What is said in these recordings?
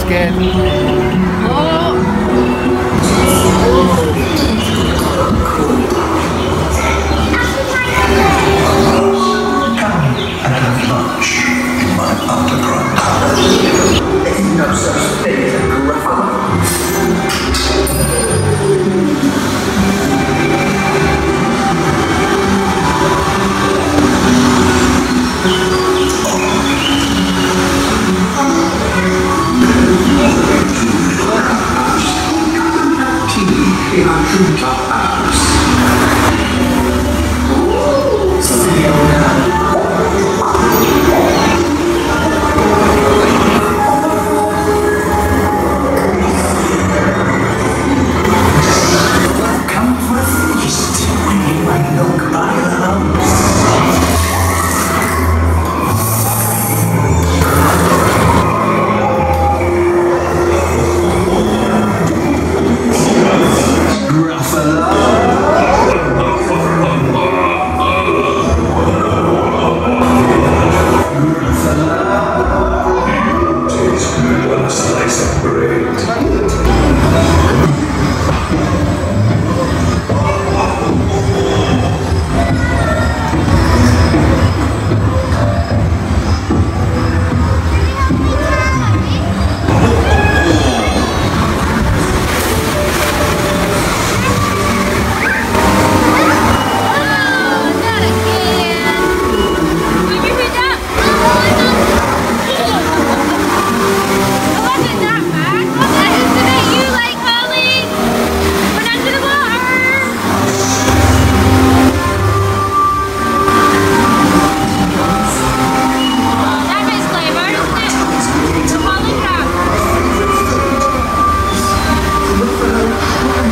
scared. And have lunch in my underground palace. There's no such thing as a Gruffalo. Tea in our treetop house.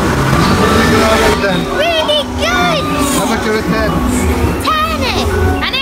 Really good! How much are it then? 10! And